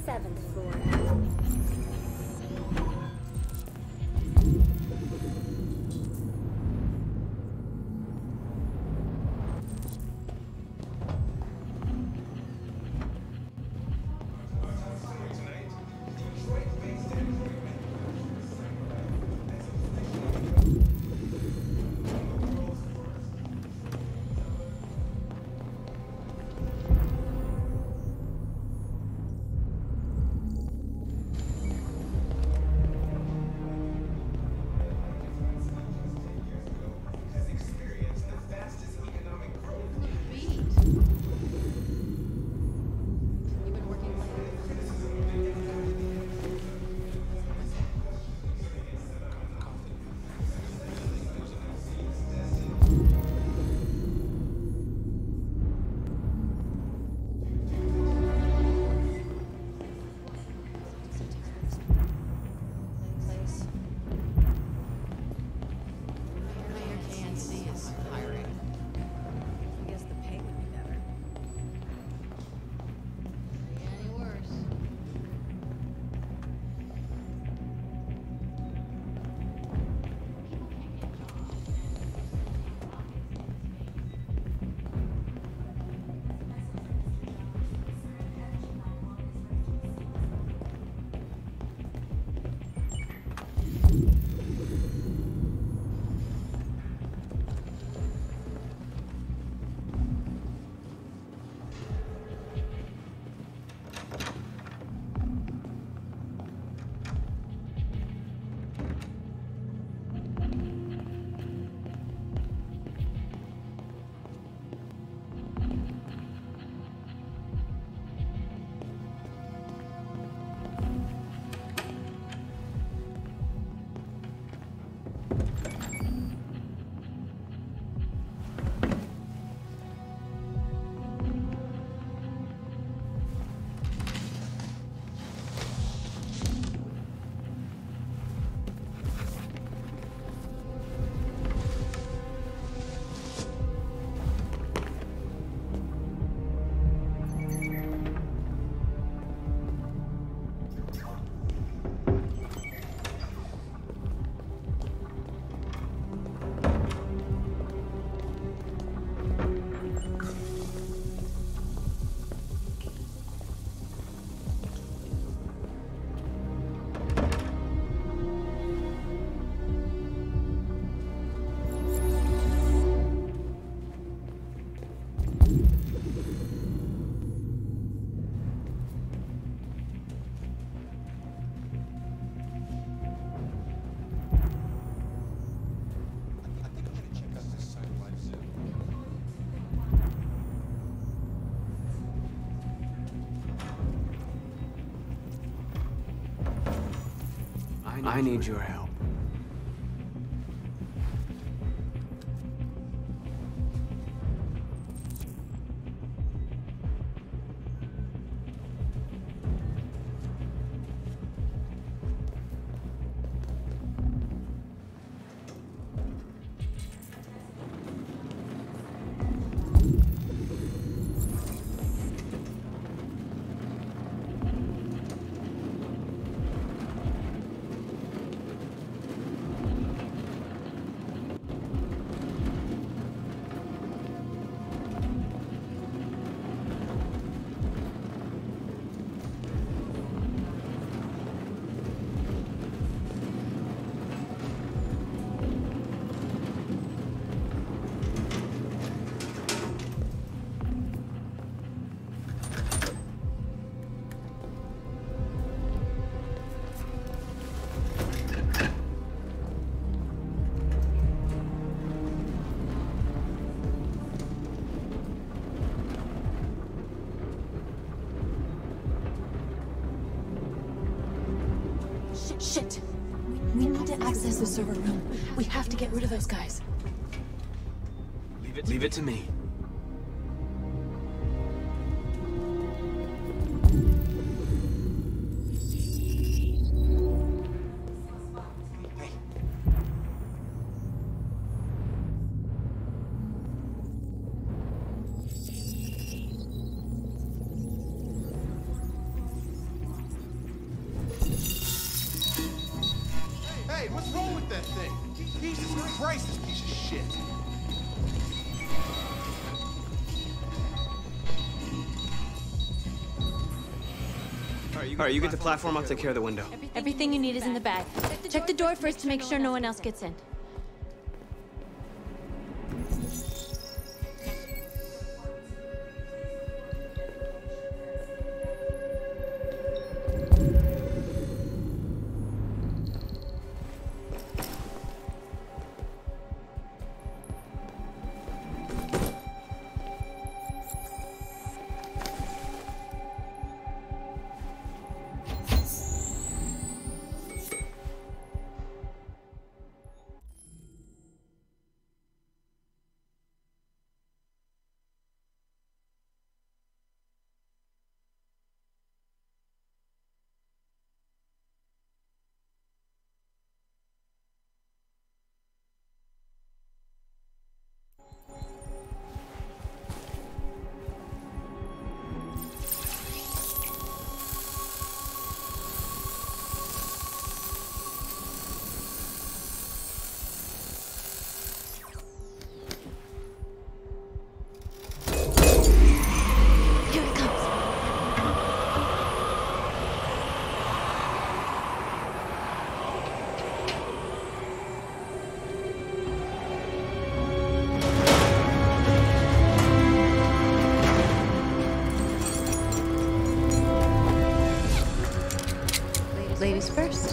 7th floor. I need your help. Shit! We need to access the server room. We have to get rid of those guys. Leave it to me. with that thing. Jesus Christ, this piece of shit. Alright, you get the platform, I'll take care of the window. Everything you need is in the bag. Check the door first to make sure no one else gets in. Here it comes. Ladies first.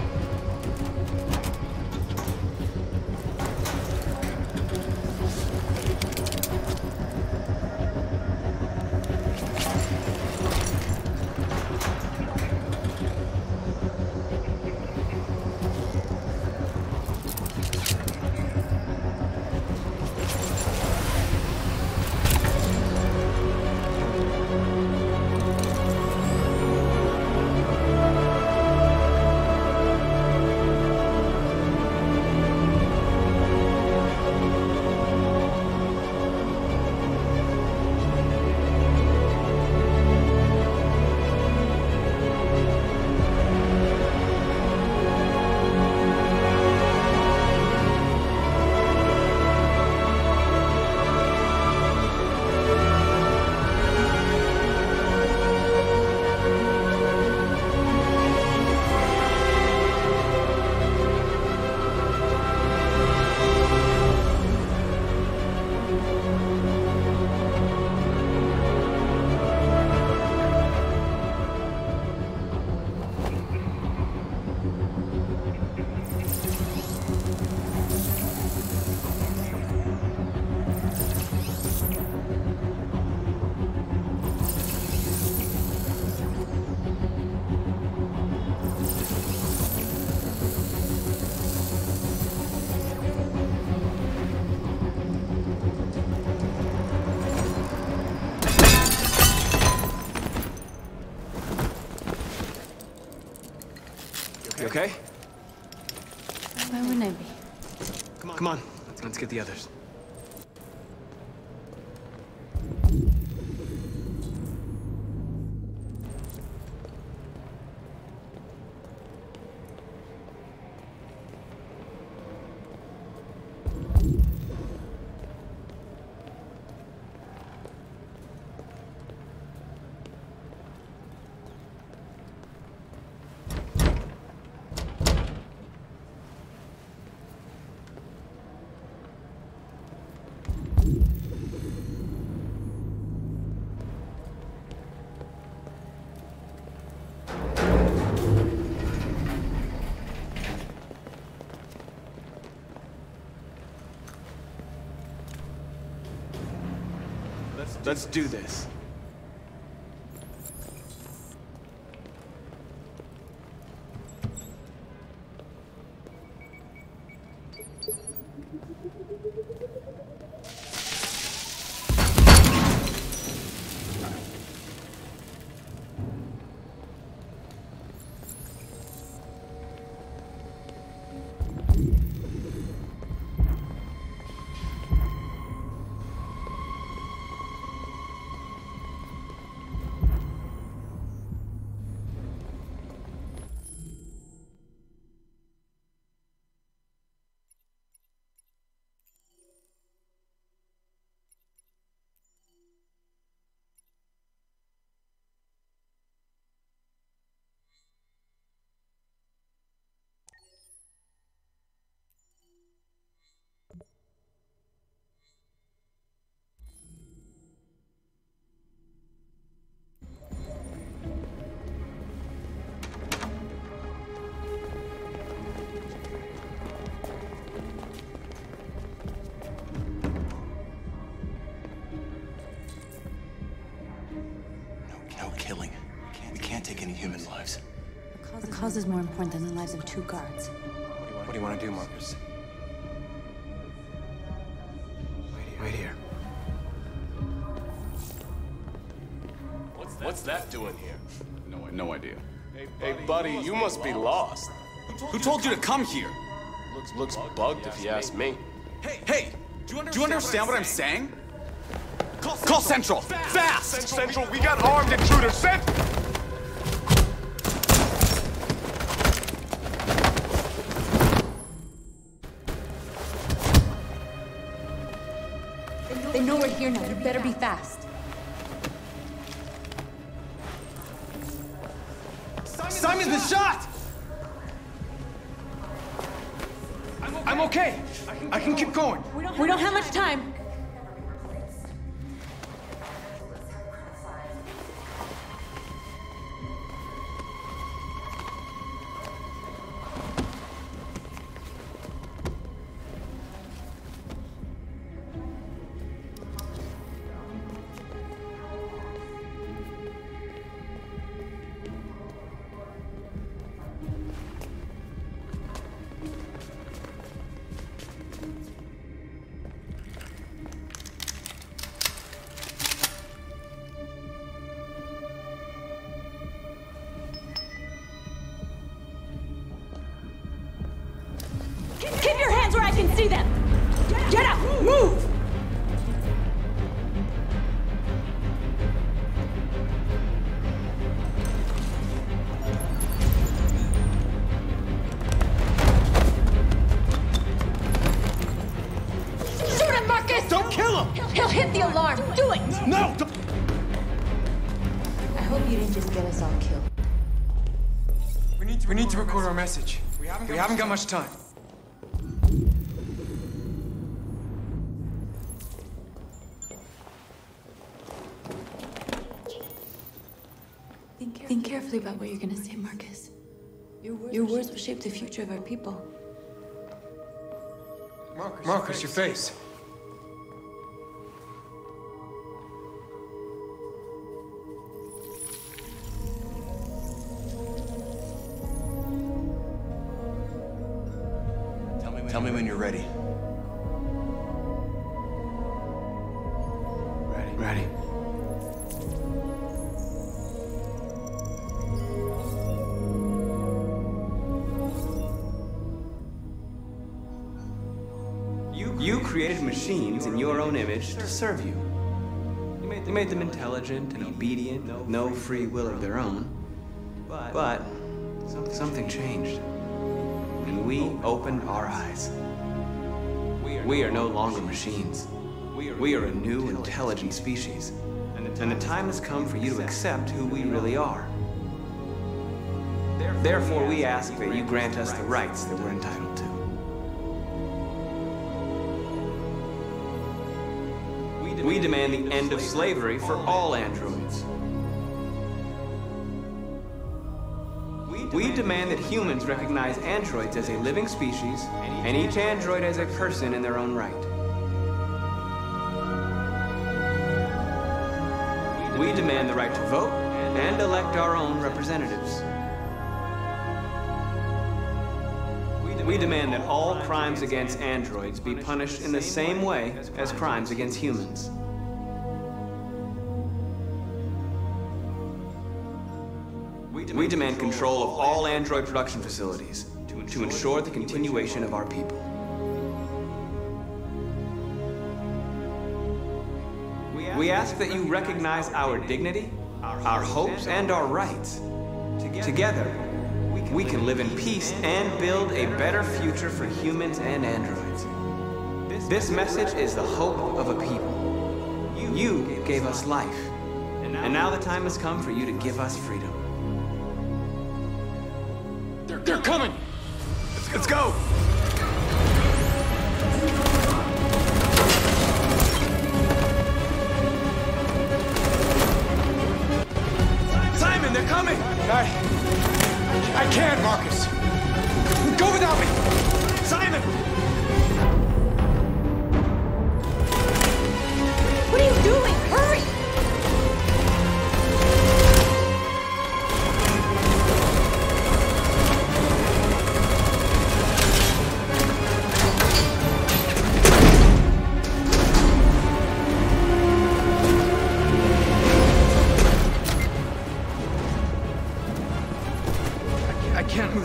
You okay? Why wouldn't I be? Come on. Let's get the others. Let's do this. killing. We can't take any human lives. The cause is more important than the lives of 2 guards. What do you want to do, Marcus? Wait here. What's that doing here? No idea. Hey, buddy, you must be lost. Who told you to come here? Looks bugged if you ask me. Hey! Do you understand what I'm saying? Call Central! Fast! Central, we got armed intruders. Send! They know we're here now. You better be fast. Simon's been shot! I'm okay. I can keep going. We don't have much time. Keep your hands where I can see them! Get up! Move! Shoot him, Marcus! Don't kill him! He'll hit the alarm! Do it! No! Don't. I hope you didn't just get us all killed. We need to record our message. We haven't got much time. Think carefully about what you're gonna say, Marcus. Your words will shape the future of our people. Marcus, your face. Tell me when you're ready. Ready. You created machines in your own image to serve you. You made them intelligent and obedient, with no free will of their own. But something changed. And we opened our eyes. We are no longer machines. We are a new, intelligent species. And the time has come for you to accept who we really are. Therefore, we ask that you grant us the rights that we're entitled to. We demand the end of slavery for all androids. We demand that humans recognize androids as a living species, and each android as a person in their own right. We demand the right to vote and elect our own representatives. We demand that all crimes against androids be punished in the same way as crimes against humans. We demand control of all android production facilities to ensure the continuation of our people. We ask that you recognize our dignity, our hopes, and our rights. Together, we can live in peace and build a better future for humans and androids. This message is the hope of a people. You gave us life, and now the time has come for you to give us freedom. They're coming! Let's go! Simon, they're coming! I can't, Marcus. Go without me! Simon! What are you doing? Hurry!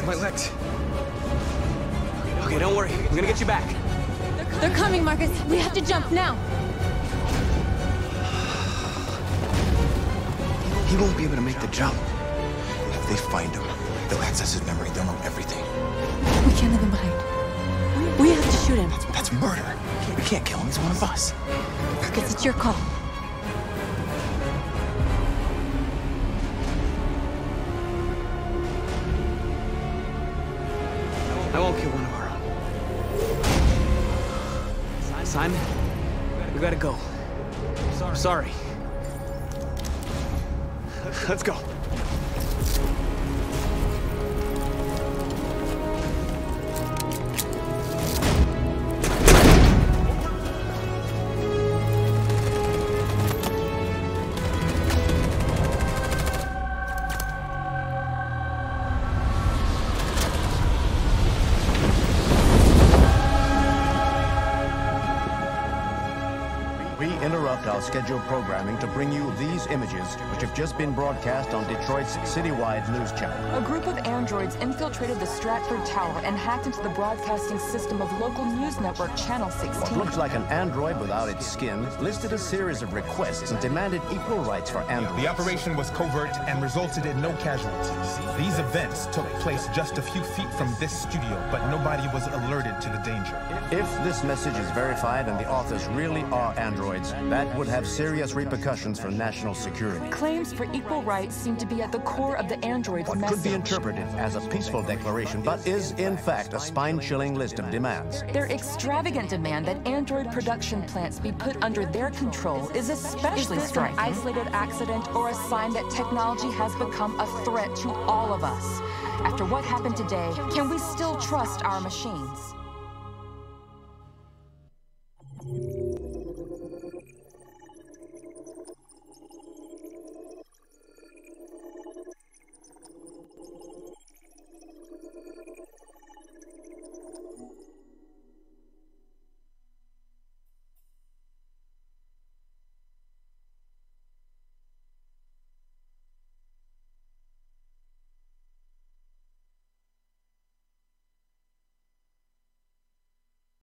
My legs. Okay, don't worry. I'm gonna get you back. They're coming, Marcus. We have to jump now. He won't be able to make the jump. If they find him, they'll access his memory. They'll know everything. We can't leave him behind. We have to shoot him. That's murder. We can't kill him. He's one of us. Marcus, it's your call. I won't kill one of our own. Simon, we gotta go. Sorry. Let's go. We interrupt our scheduled programming to bring you these images, which have just been broadcast on Detroit's citywide news channel. A group of androids infiltrated the Stratford Tower and hacked into the broadcasting system of local news network Channel 16. What looks like an android without its skin listed a series of requests and demanded equal rights for androids. The operation was covert and resulted in no casualties. These events took place just a few feet from this studio, but nobody was alerted to the danger. If this message is verified and the authors really are androids, that would have serious repercussions for national security. Claims for equal rights seem to be at the core of the android's What message. could be interpreted as a peaceful declaration, but is in fact a spine-chilling list of demands. Their extravagant demand that android production plants be put under their control is especially striking. An isolated accident or a sign that technology has become a threat to all of us? After what happened today, can we still trust our machines?